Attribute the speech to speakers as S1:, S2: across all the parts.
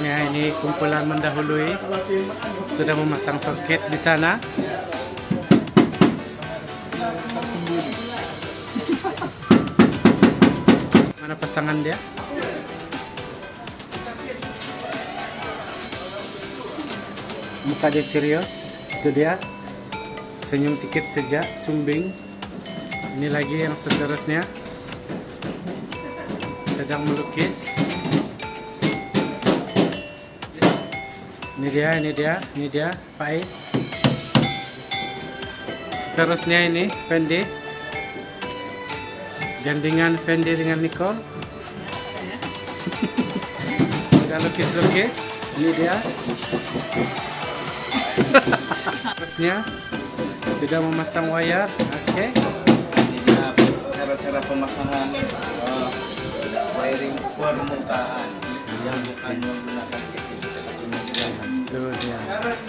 S1: ya, ini kumpulan mendahului sudah memasang soket di sana. Mana pasangan dia? Muka dia serius, itu dia. Senyum sedikit saja, sumbing. Ini lagi yang seterusnya sedang melukis. Ini dia Faiz. Seterusnya ini Fendi. Gandingan Fendi dengan Nicole. Sudah lukis-lukis. Ini dia. Terusnya sudah memasang wayar. Oke.
S2: Ini cara-cara pemasangan wiring permukaan yang bukan menggunakan casing.
S1: Itu dia.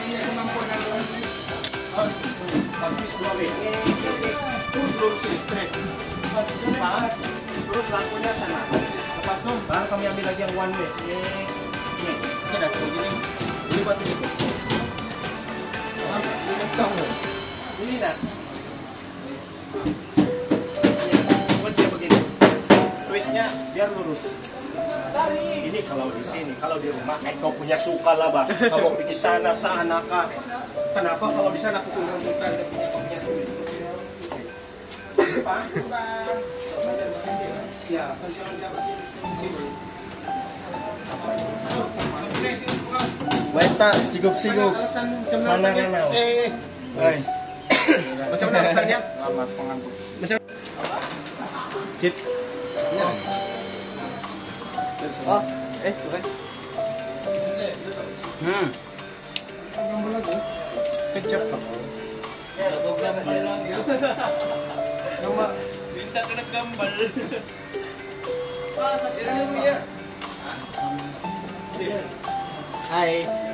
S2: Terus lampunya sana. Lepas itu baru kami ambil lagi yang one way. Ini ada begini. Ini batu itu. Ini dah. Kunci begini. Switchnya biar lurus. Ini kalau di sini, kalau di rumah, kau punya suka lah, bah. Kamu pergi sana kah? Kenapa kalau di sana aku tunjukkan kau punya switch? Pak, ya, Weta, sigup-sigup. Mana mana? Macam mana rekannya? Mas pengantuk. Macam. Cip. Oh, bukan. Gambar lagi. Kecap. Ya, gambar lagi. Gambar. Minta kena gambar. Ini ya. Hai.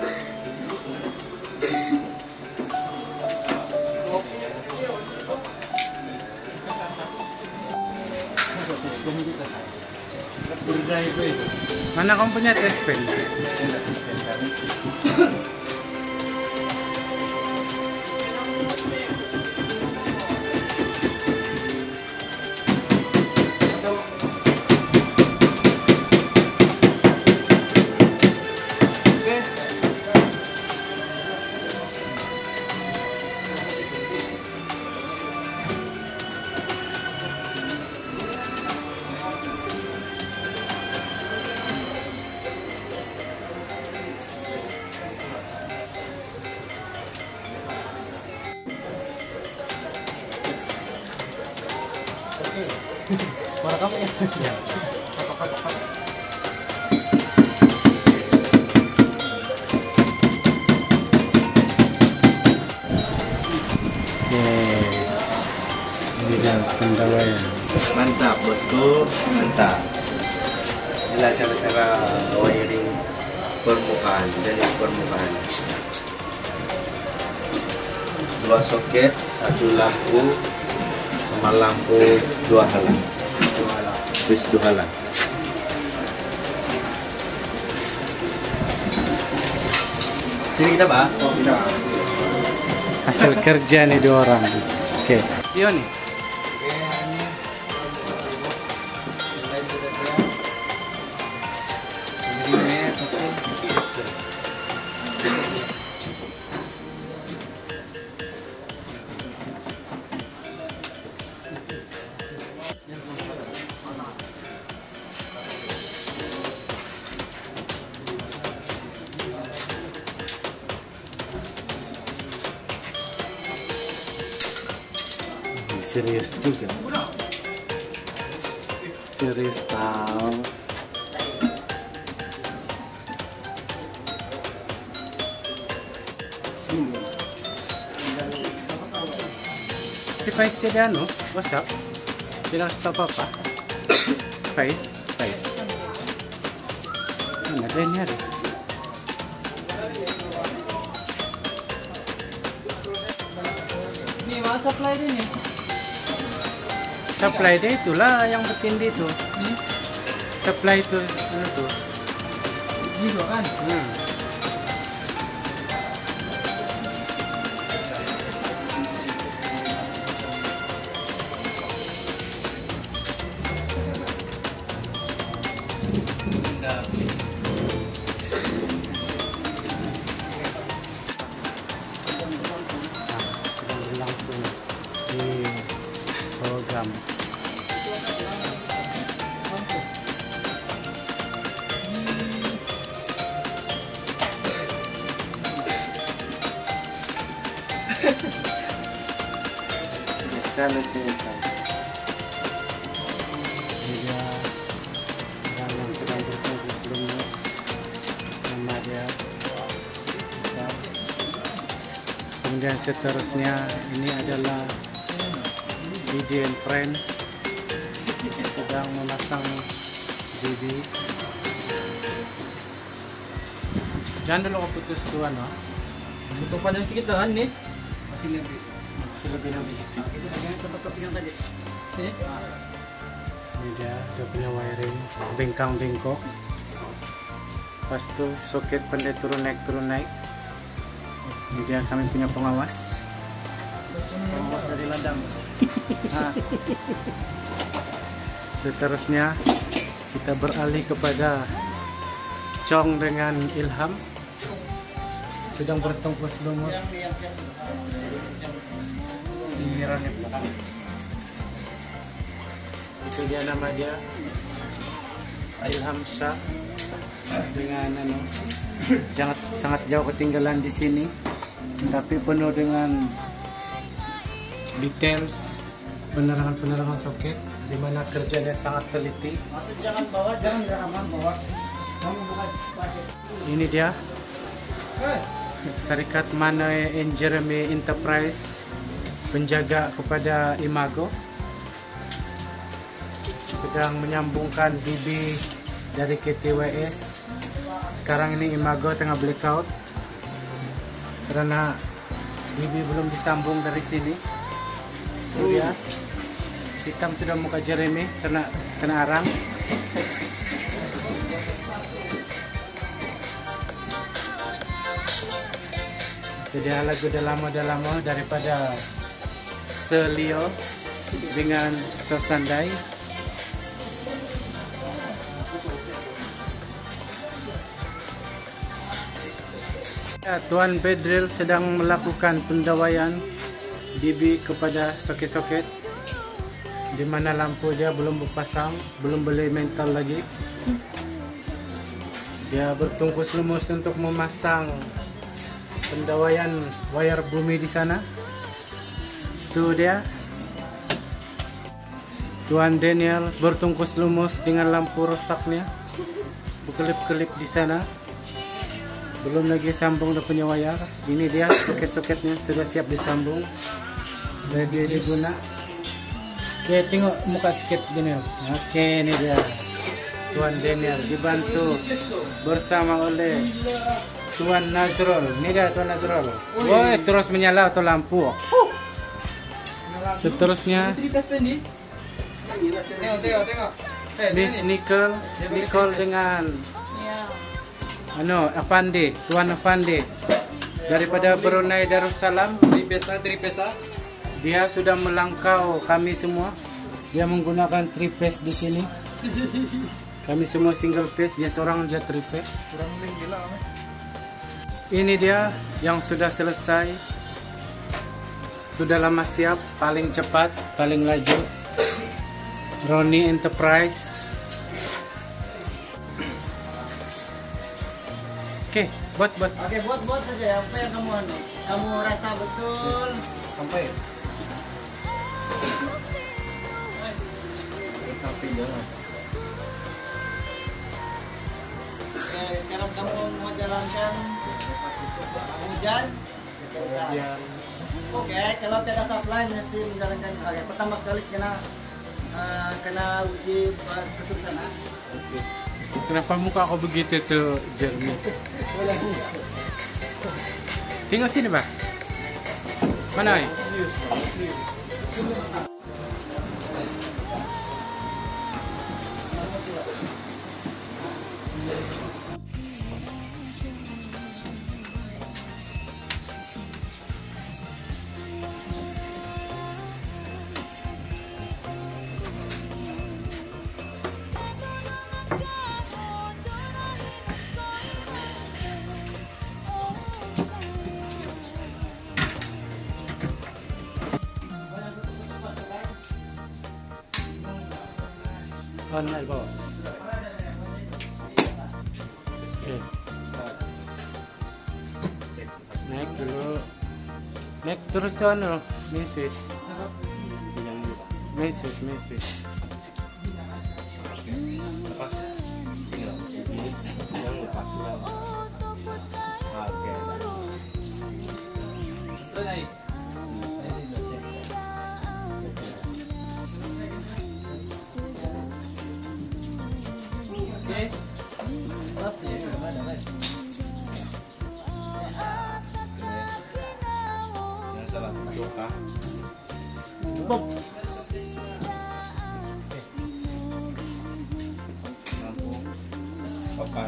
S1: Mana kamu punya test pen?
S2: Mana kamu ya?
S1: Ini dia pendawaian.
S2: Mantap bosku, mantap. Inilah cara-cara wiring permukaan, dari permukaan. 2 soket, 1 lampu, sama lampu 2 halang. Terus 2 halang. Sini kita bah. Oh, kita.
S1: Hasil kerja nih 2 orang. Oke. Iya nih. Serius juga. Serius tahu. Si Faiz tidak anu, WhatsApp. Tidak kasih tahu apa-apa. Faiz. Mana dia ni ada?
S3: Ni mana supply dia ni?
S1: Supply dia itulah yang bertindih itu. Supply itu, itu.
S3: Gitu kan?
S1: Sedang berlangsung di program. Dia yang sedang bertungkus lumus, nama dia. Kemudian seterusnya ini adalah Didi and Friend sedang memasang Didi. Jangan dulu kau putus tuan, no?
S3: Butuh panjang sedikit kan nih?
S1: Masih lebih sedikit.
S3: Itu yang tempat-tempat yang tadi. Sini.
S1: Ini dia punya wiring bengkang bengkok. Pas itu soket pandai turun naik. Ini dia kami punya pengawas.
S3: Pengawas dari ladang.
S1: Seterusnya kita beralih kepada Chong dengan Ilham sedang bertungkus lumus. Singirannya belakang. Itu dia nama dia Ilham Shah dengan sangat jauh ketinggalan di sini, tapi penuh dengan details penerangan soket, di mana kerjanya sangat teliti.
S3: Maksud jangan bawa, jangan rekaman bawa. Kamu bukan pasir.
S1: Ini dia Syarikat Manoy and Jeremy Enterprise, penjaga kepada Imago, sedang menyambungkan DB dari KTWS. Sekarang ini Imago tengah blackout karena DB belum disambung dari sini. Itu dia. Hitam sudah muka Jeremy kena arang. Jadi lagu dah lama daripada Selio dengan Sosandai. Ya, Tuan Bedril sedang melakukan pendawaian DB kepada soket-soket, di mana lampu dia belum berpasang, belum boleh mental lagi. Dia bertungkus lumus untuk memasang pendawaian wayar bumi di sana. Itu dia Tuan Daniel bertungkus lumus dengan lampu rusaknya, berkelip-kelip di sana. Belum lagi sambung dia punya wayar. Ini dia soket-soketnya sudah siap disambung, ready diguna. Oke, tengok muka sikit Daniel. Oke, ini dia Tuan Daniel dibantu bersama oleh Tuan Nazrul. Ini dia Tuan Nazrul. Woi, terus menyala atau lampu. Seterusnya
S3: Tengok.
S1: Miss Nicole dengan Afandi, Tuan Afandi daripada Brunei Darussalam.
S3: Tripesa.
S1: Dia sudah melangkau kami semua. Dia menggunakan triphase di sini. Kami semua single phase, dia seorang aja triphase. Ini dia yang sudah selesai. Sudah lama siap, paling cepat, paling laju. Roni Enterprise. Oke, buat.
S3: Oke, buat saja apa yang kamu rasa betul.
S2: Sampai sampai jalan.
S3: Oke, sekarang kamu mau jalankan hujan. Oke, kalau tidak supply mesti menjalankan. Oke, pertama sekali kena uji betul sana.
S1: Kenapa muka aku begitu tuh, Jeremy? Tengok sini, Pak. Mana ini? On na go. Okay. Naik dulu. Naik terus tuh ano, main switch. Main switch, main switch.
S2: Lepas. Tinggal ini yang lepas. Oke.
S3: Sudah naik. Oke. Pas ya, mana mana.
S2: Yang salah coka.
S3: Bob.
S2: Lampu. Papan.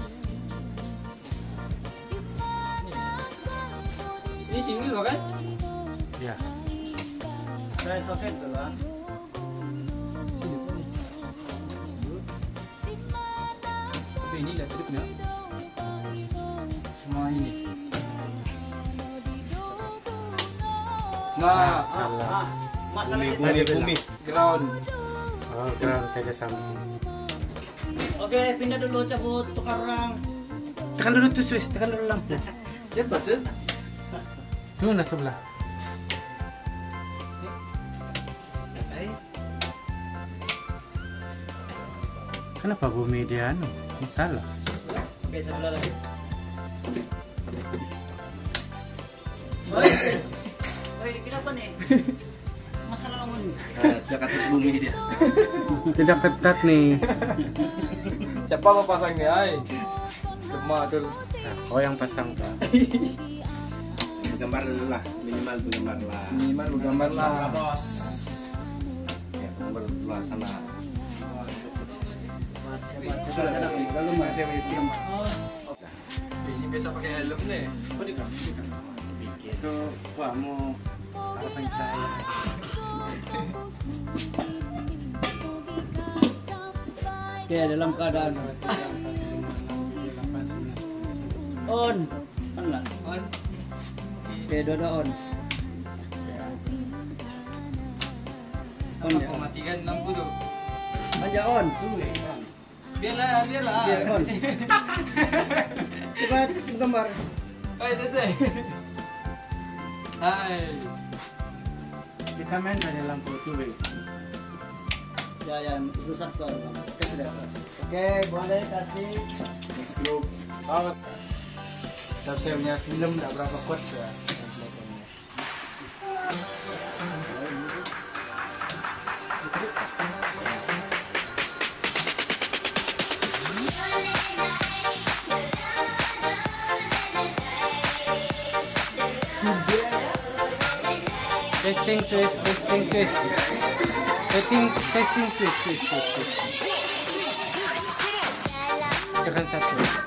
S3: Ini single kan?
S1: Ya.
S3: Try soket dulu ah. Tapi ini lihat tripnya. Semua ini.
S1: Nah, salah.
S3: Masalah itu.
S2: Bumi.
S3: Ground.
S1: Oh, ground tadi samping.
S3: Oke, pindah dulu cabut tukar orang.
S1: Tekan dulu tuh switch, tekan dulu lampu.
S3: Siap bos.
S1: Tuh nah sebelah. Kenapa bumi dia anu? Masalah.
S3: Oke, sebelah lagi. Oi, kenapa nih? Masalah kamu nih.
S2: Dekat bumi dia.
S1: Tidak ketat nih.
S3: Siapa mau pasang nih, ay? Cuma tuh.
S1: Nah, kau yang pasang Pak.
S2: Gambar dulu lah, minimal gambar lah.
S3: Minimal gambar lah.
S2: Bos. Ya, gambar dulu lah sana.
S3: Lalu masih meeting. Ini biasa pakai helm nih.
S1: Itu wah mau apa yang saya?
S3: Oke, dalam keadaan on. On lah. On. Oke, dua on. On ya.
S4: Matikan lampu tuh.
S3: Aja on.
S4: Biarlah.
S3: Biar on. Coba gambar.
S4: Hai, selesai. Hai.
S1: Kita main dari lampu tuh.
S3: Ya, rusak tuh. Oke, sudah. Oke, boleh kasih.
S2: Next group.
S3: Oh. Saya punya film enggak berapa kuat ya.
S1: Testing switch. Testing switch. Tekan satu.